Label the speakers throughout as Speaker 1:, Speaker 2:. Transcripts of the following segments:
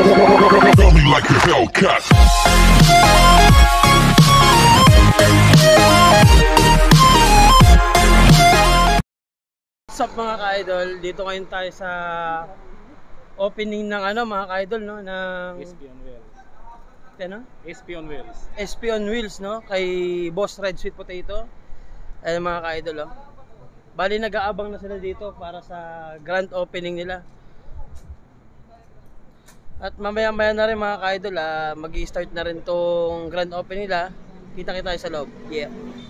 Speaker 1: Tell me like a Hellcat.
Speaker 2: What's up mga ka-idol? Dito ngayon tayo sa opening ng ano mga ka-idol, no, ng
Speaker 3: SP on Wheels.
Speaker 2: Ano?
Speaker 3: SP on Wheels.
Speaker 2: SP on Wheels, no, kay Boss Red Sweet Potato. Ayun mga ka-idol, oh. Bali nag-aabang na sila dito para sa grand opening nila. At mamaya-maya na rin mga ka-idol, mag-i-start na rin tong grand opening nila. Kita-kita tayo sa loob. Yeah.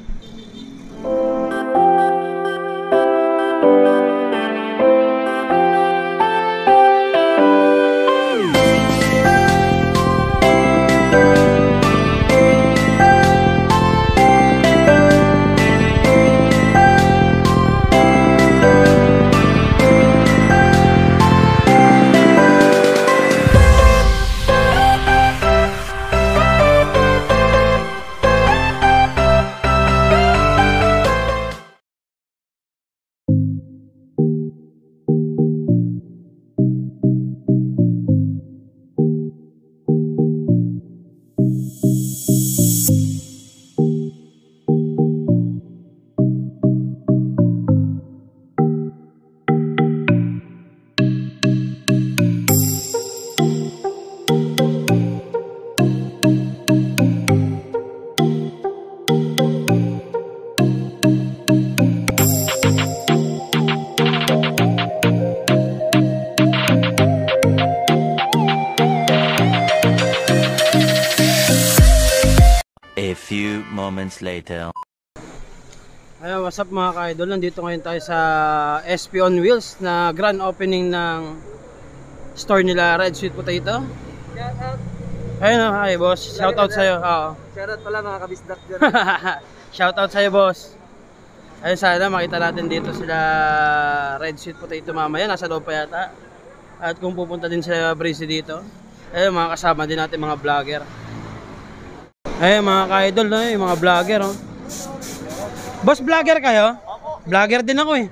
Speaker 4: A few moments later.
Speaker 2: Ayun, what's up mga ka-idol? Nandito ngayon tayo sa SP on Wheels na grand opening ng store nila Red Sweet Potato. Ayun, hi boss. Shoutout sa'yo.
Speaker 5: Shoutout pala mga kabisdak dyan.
Speaker 2: Shoutout sa'yo boss. Ayun, sana makita natin dito sila Red Sweet Potato mamaya. Nasa loob pa yata. At kung pupunta din sila Breezy dito. Ayun, mga kasama din natin mga vlogger. Ayun mga ka-idol, no? Yung mga vlogger, oh. Boss, vlogger kayo? Vlogger din ako eh.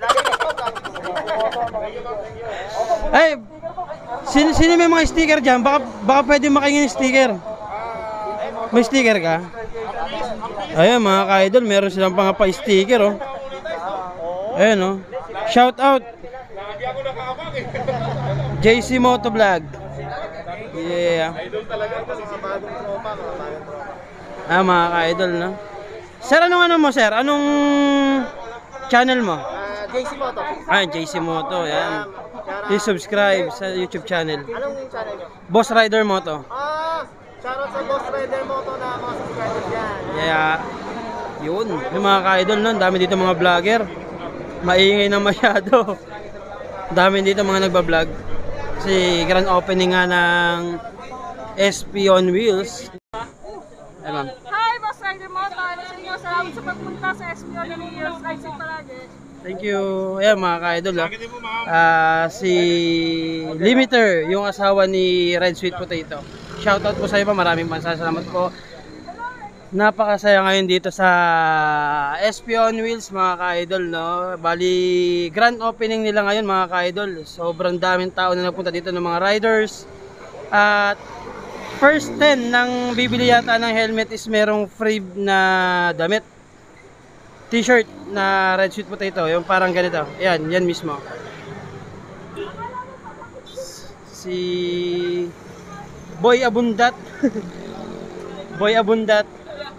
Speaker 2: Ay, sino may mga sticker dyan? Baka pwede makingin sticker. May sticker ka? Ayun mga ka-idol, meron silang pang pa-sticker, oh. Ayun, oh. Shout out JC Moto Vlog. Yeah. Mga ka-idol, no? Sir, anong mo, sir? Anong channel mo?
Speaker 5: JC Moto.
Speaker 2: JC Moto, yan. Please subscribe sa YouTube channel.
Speaker 5: Anong channel nyo?
Speaker 2: Boss Rider Moto.
Speaker 5: Shoutout sa Boss Rider Moto na mga subscribers dyan.
Speaker 2: Yeah. Yun. Yung mga ka-idol, no? Dami dito mga vlogger. Maingay na masyado. Dami dito mga nagbablog. Kasi grand opening nga ng SP on Wheels. Ay, ma'am.
Speaker 6: Hi, Boss Rider Moto. Sa inyo, salamat sa pagpunta sa SP on Wheels. Ride safe palagi.
Speaker 2: Thank you. Ayan mga ka-idol, si Limiter, yung asawa ni Red Sweet Potato. Shoutout po sa iyo, maraming salamat po. Napakasaya ngayon dito sa SP on Wheels mga ka-idol, no? Bali, grand opening nila ngayon mga ka-idol. Sobrang daming tao na nagpunta dito ng mga riders. At first 10 nang bibili yata ng helmet is merong free na damit. T-shirt na Red Sweet Potato, yung parang ganito. Ayan, yan mismo. Si Boy Abundat. Boy Abundat.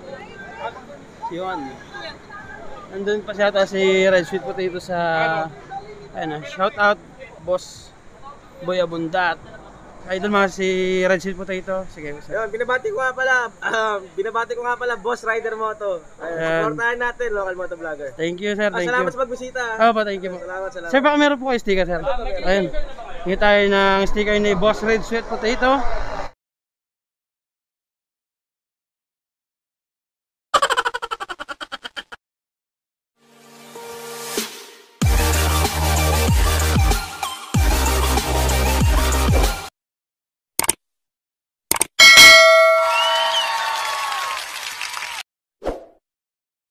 Speaker 2: Yun. Nandun pa siya si Red Sweet Potato sa ayun, shout out Boss Boy Abundat. Idol mga si Red Sweet Potato. Sige.
Speaker 5: Ayun, binabati ko nga pala Boss Rider Moto. Supportahan natin local moto vlogger.
Speaker 2: Thank you sir, thank you.
Speaker 5: Salamat sa pagbisita.
Speaker 2: Thank you.
Speaker 5: Salamat.
Speaker 2: Sir, baka meron po kayo sticker sir. Ayun. Hingi tayo ng sticker ni Boss Red Sweet Potato.